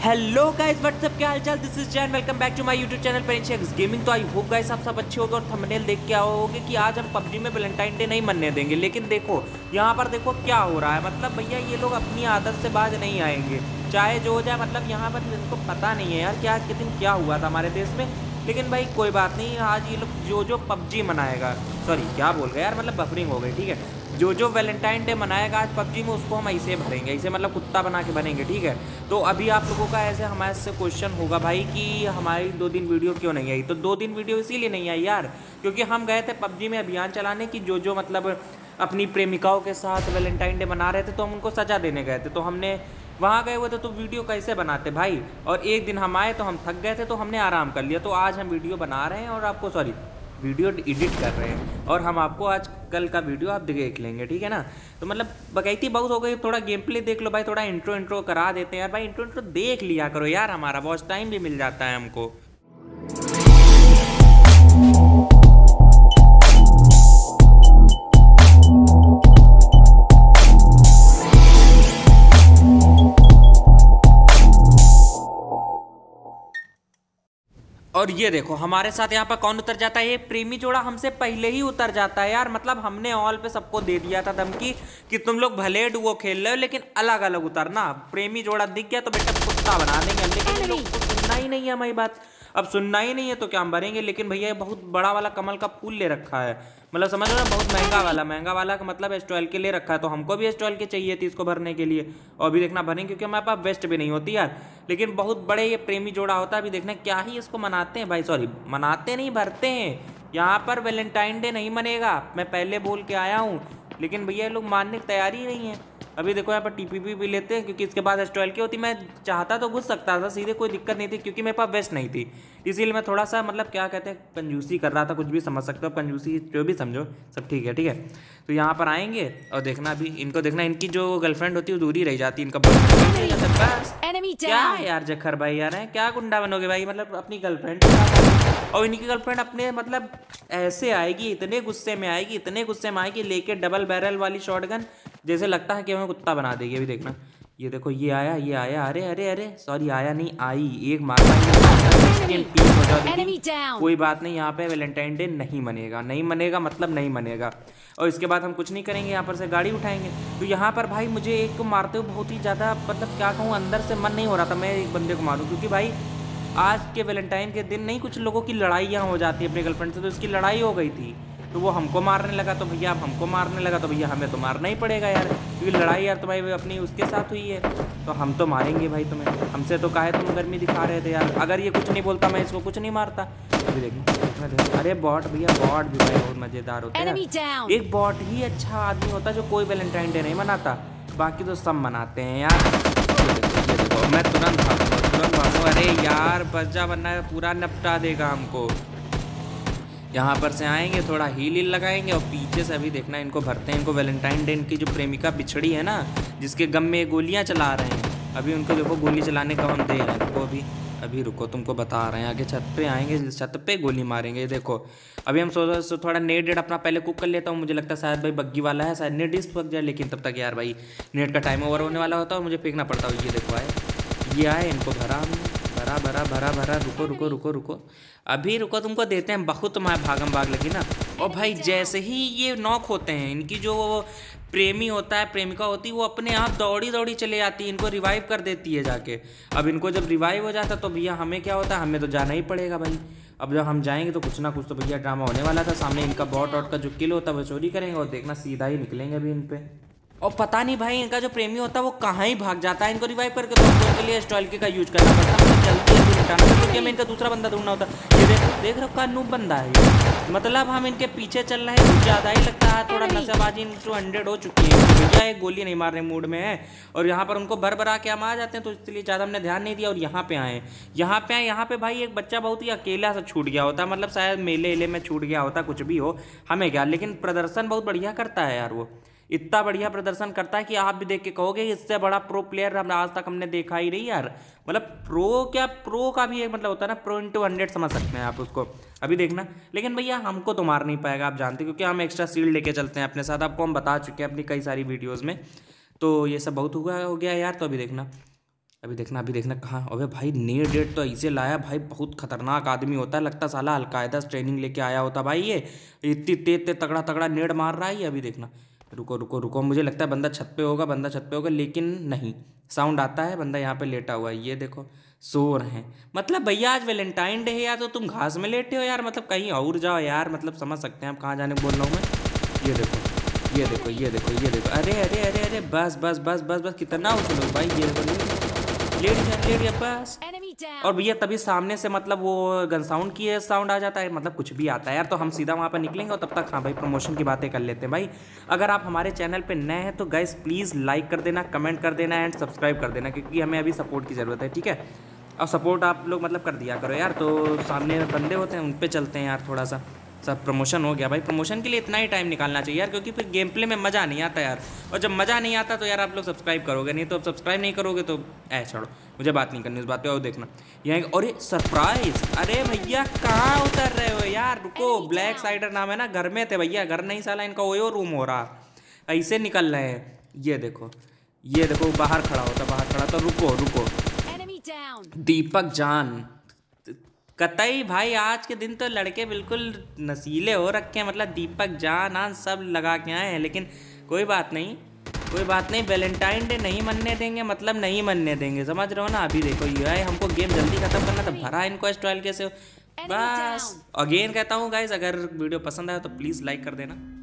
Hello guys what's up, क्या हालचाल। This is Jain, welcome back to my YouTube channel parents gaming. तो I hope guys आप सब अच्छे होगे और थंबनेल देख के आओगे कि आज हम पबजी में वैलेंटाइन डे नहीं मनने देंगे। लेकिन देखो यहाँ पर देखो क्या हो रहा है। मतलब भैया ये लोग अपनी आदत से बाज नहीं आएंगे, चाहे जो हो जाए। मतलब यहाँ पर इनको पता नहीं है यार कि आज के दिन क्या हुआ था हमारे देश में। लेकिन भाई कोई बात नहीं, आज ये लोग जो पबजी मनाएगा, सॉरी क्या बोल गए यार, मतलब बफरिंग हो गई, ठीक है। जो वैलेंटाइन डे मनाएगा आज पबजी में, उसको हम ऐसे भरेंगे, ऐसे मतलब कुत्ता बना के बनेंगे, ठीक है। तो अभी आप लोगों का ऐसे हमारे से क्वेश्चन होगा भाई कि हमारी 2 दिन वीडियो क्यों नहीं आई। तो 2 दिन वीडियो इसीलिए नहीं आई यार, क्योंकि हम गए थे पबजी में अभियान चलाने की। जो मतलब अपनी प्रेमिकाओं के साथ वैलेंटाइन डे मना रहे थे, तो हम उनको सजा देने गए थे। तो हमने वहाँ गए हुए थे, तो वीडियो कैसे बनाते भाई। और एक दिन हम आए तो हम थक गए थे, तो हमने आराम कर लिया। तो आज हम वीडियो बना रहे हैं और आपको वीडियो एडिट कर रहे हैं, और हम आपको आज कल का वीडियो आप देख लेंगे, ठीक है ना। तो मतलब बकैती बहुत हो गई, थोड़ा गेम प्ले देख लो भाई, थोड़ा इंट्रो करा देते हैं यार भाई। इंट्रो देख लिया करो यार, हमारा वॉच टाइम भी मिल जाता है हमको। और ये देखो हमारे साथ यहाँ पर कौन उतर जाता है, ये प्रेमी जोड़ा हमसे पहले ही उतर जाता है यार। मतलब हमने ऑल पे सबको दे दिया था धमकी कि तुम लोग भले डुओ खेल रहे हो लेकिन अलग अलग उतरना। प्रेमी जोड़ा दिख गया तो बेटा कुत्ता बना देंगे। लेकिन ये लोग को सुनना ही नहीं है हमारी बात। अब सुनना ही नहीं है तो क्या हम भरेंगे। लेकिन भैया ये बहुत बड़ा वाला कमल का फूल ले रखा है, मतलब समझ लो ना, बहुत महंगा वाला का मतलब एस्ट्रॉयल के ले रखा है। तो हमको भी एस्ट्रॉयल के चाहिए थी इसको भरने के लिए। और अभी देखना भरेंगे क्योंकि हमारे पास वेस्ट भी नहीं होती यार। लेकिन बहुत बड़े ये प्रेमी जोड़ा होता है। अभी देखना क्या ही इसको मनाते हैं भाई, सॉरी मनाते नहीं, भरते हैं। यहाँ पर वैलेंटाइन डे नहीं मनेगा, मैं पहले बोल के आया हूँ। लेकिन भैया ये लोग मानने की तैयारी ही नहीं है। अभी देखो यहाँ पर टीपीपी भी लेते हैं, क्योंकि इसके बाद एस्ट्रॉयल की होती। मैं चाहता तो घुस सकता था सीधे, कोई दिक्कत नहीं थी, क्योंकि मेरे पास वेस्ट नहीं थी। इसीलिए मैं थोड़ा सा मतलब क्या कहते हैं, कंजूसी कर रहा था। कुछ भी समझ सकते हो, कंजूसी जो भी समझो, सब ठीक है, ठीक है। तो यहाँ पर आएंगे और देखना, अभी इनको देखना, इनकी जो गर्लफ्रेंड होती है वो दूर ही रह जाती है, इनका बस। क्या है यार जखर भाई यार, है क्या गुंडा बनोगे भाई, मतलब अपनी गर्लफ्रेंड। और इनकी गर्लफ्रेंड अपने मतलब ऐसे आएगी, इतने गुस्से में आएगी, इतने गुस्से में आएगी, लेके डबल बैरल वाली शॉटगन, जैसे लगता है कि हमें कुत्ता बना देगी। अभी देखना, ये देखो ये आया, अरे अरे अरे सॉरी आया नहीं, आई एक मारना ही। कोई बात नहीं, यहाँ पे वैलेंटाइन डे नहीं मनेगा, मतलब नहीं मनेगा। और इसके बाद हम कुछ नहीं करेंगे, यहाँ पर से गाड़ी उठाएंगे। तो यहाँ पर भाई मुझे एक को मारते हुए बहुत ही ज़्यादा, मतलब क्या कहूँ, अंदर से मन नहीं हो रहा था मैं एक बंदे को मारूँ। क्योंकि भाई आज के वैलेंटाइन के दिन नहीं, कुछ लोगों की लड़ाइयाँ हो जाती है अपनी गर्लफ्रेंड से। तो इसकी लड़ाई हो गई थी, तो वो हमको मारने लगा। तो भैया अब हमको मारने लगा, तो भैया हमें तो मारना ही पड़ेगा यार, क्योंकि लड़ाई यार तो भाई अपनी उसके साथ हुई है। तो हम तो मारेंगे भाई तुम्हें। हमसे तो काहे तुम गर्मी दिखा रहे थे यार। अगर ये कुछ नहीं बोलता मैं इसको कुछ नहीं मारता। अभी देखना, अरे बॉट भैया, बॉट भी भाई बहुत मज़ेदार होता है। एक बॉट ही अच्छा आदमी होता है जो कोई वैलेंटाइन डे नहीं मनाता, बाकी तो सब मनाते हैं यार। ये देखो मैं तुरंत भागूँ। अरे यार बच जा, वरना पूरा निपटा देगा हमको। यहाँ पर से आएंगे, थोड़ा हील लगाएंगे और पीछे से अभी देखना इनको भरते हैं। इनको वैलेंटाइन डे, इनकी जो प्रेमिका बिछड़ी है ना, जिसके गम में गोलियाँ चला रहे हैं, अभी उनको देखो गोली चलाने का हम दे रहे हैं उनको। अभी रुको, तुमको बता रहे हैं। आगे छत पे आएंगे, छत पे गोली मारेंगे। देखो अभी हम सोच रहे थोड़ा नेट अपना पहले कुक कर लेता हूँ। मुझे लगता है शायद भाई बग्गी वाला है, शायद नेट डिस पक जाए। लेकिन तब तक यार भाई नेट का टाइम ओवर होने वाला होता है और मुझे फेंकना पड़ता है। ये देखो ये आए, इनको भरा हमने, भरा। रुको अभी रुको, तुमको देते हैं। बहुत तुम्हारे भागम भाग लगी ना। और भाई जैसे ही ये नॉक होते हैं, इनकी जो प्रेमी होता है, प्रेमिका होती है, वो अपने आप दौड़ी चले जाती है, इनको रिवाइव कर देती है जाके। अब इनको जब रिवाइव हो जाता तो भैया हमें क्या होता है, हमें तो जाना ही पड़ेगा भाई। अब जब हम जाएंगे तो कुछ ना कुछ तो भैया ड्रामा होने वाला था। सामने इनका बॉट का जो किल होता है वो चोरी करेंगे और देखना सीधा ही निकलेंगे अभी इन पे। और पता नहीं भाई इनका जो प्रेमी होता है वो कहाँ ही भाग जाता है इनको रिवाइव करके। तो हमको इनके लिए एस्ट्रॉयल का यूज करना पड़ता है, मतलब जल्दी निपटाना, क्योंकि हमें इनका दूसरा बंदा ढूंढना होता है। ये देख रखो का नूब बंदा है, मतलब हम इनके पीछे चल रहे हैं, कुछ ज़्यादा ही लगता है। थोड़ा नशेबाजी इनटू 100 हो चुकी है। भैया एक गोली नहीं मारने मूड में है, और यहाँ पर उनको भर के हम आ जाते हैं, तो इसलिए ज़्यादा हमने ध्यान नहीं दिया। और यहाँ पे आए, यहाँ पे भाई एक बच्चा बहुत ही अकेला सा छूट गया होता, मतलब शायद मेले में छूट गया होता, कुछ भी हो हमें क्या। लेकिन प्रदर्शन बहुत बढ़िया करता है यार, वो इतना बढ़िया प्रदर्शन करता है कि आप भी देख के कहोगे इससे बड़ा प्रो प्लेयर हम आज तक हमने देखा ही नहीं यार। मतलब प्रो का भी एक मतलब होता है ना, प्रो इंटू 100 समझ सकते हैं आप उसको। अभी देखना, लेकिन भैया हमको तो मार नहीं पाएगा, आप जानते, क्योंकि हम एक्स्ट्रा शील्ड लेके चलते हैं अपने साथ। आपको हम बता चुके हैं अपनी कई सारी वीडियोज़ में। तो ये सब बहुत हो गया यार। तो अभी देखना, अभी देखना कहाँ। अबे भाई नेट डेट तो ऐसे लाया भाई, बहुत खतरनाक आदमी होता है, लगता साला अलकायदा से ट्रेनिंग लेके आया होता भाई ये। इतनी तेज तेज तगड़ा तगड़ा नेट मार रहा है ये। अभी देखना, रुको रुको रुको, मुझे लगता है बंदा छत पे होगा, बंदा छत पे होगा, लेकिन नहीं, साउंड आता है, बंदा यहाँ पे लेटा हुआ है, ये देखो सो रहे हैं। मतलब भैया आज वैलेंटाइन डे है यार, तो तुम घास में लेटे हो यार, मतलब कहीं और जाओ यार, मतलब समझ सकते हैं आप कहाँ जाने को बोल रहा हूँ मैं। ये देखो ये देखो ये देखो ये देखो, अरे अरे अरे अरे, बस बस बस बस बस, कितना उछलो भाई, ये देखो लेट गया बस। और भैया तभी सामने से मतलब वो गन साउंड की साउंड आ जाता है, मतलब कुछ भी आता है यार, तो हम सीधा वहाँ पर निकलेंगे। और तब तक हाँ भाई प्रमोशन की बातें कर लेते हैं भाई। अगर आप हमारे चैनल पे नए हैं तो गाइस प्लीज़ लाइक कर देना, कमेंट कर देना एंड सब्सक्राइब कर देना, क्योंकि हमें अभी सपोर्ट की ज़रूरत है, ठीक है। और सपोर्ट आप लोग मतलब कर दिया करो यार। तो सामने बंदे होते हैं उन पर चलते हैं यार, थोड़ा सा सब प्रमोशन हो गया भाई। प्रमोशन के लिए इतना ही टाइम निकालना चाहिए यार, क्योंकि फिर गेम प्ले में मज़ा नहीं आता यार। और जब मज़ा नहीं आता तो यार आप लोग सब्सक्राइब करोगे नहीं, तो अब सब्सक्राइब नहीं करोगे तो छोड़ो, मुझे बात नहीं करनी उस बात पे। और देखना यहाँ, और सरप्राइज, अरे भैया कहाँ उतर रहे हो यार, रुको। ब्लैक साइडर नाम है ना, घर में थे भैया, घर नहीं साला इनका ओयो रूम हो रहा, ऐसे निकल रहे हैं। ये देखो बाहर खड़ा होता, बाहर खड़ा था। रुको रुको, दीपक जान, कतई भाई आज के दिन तो लड़के बिल्कुल नशीले हो रखे हैं, मतलब दीपक जान आन सब लगा के आए हैं। लेकिन कोई बात नहीं, कोई बात नहीं, वैलेंटाइन डे नहीं मनने देंगे, मतलब नहीं मनने देंगे, समझ रहे हो ना। अभी देखो ये है, हमको गेम जल्दी खत्म करना, तो भरा इनको स्टाइल कैसे। बस अगेन कहता हूँ गाइज, अगर वीडियो पसंद आया तो प्लीज़ लाइक कर देना।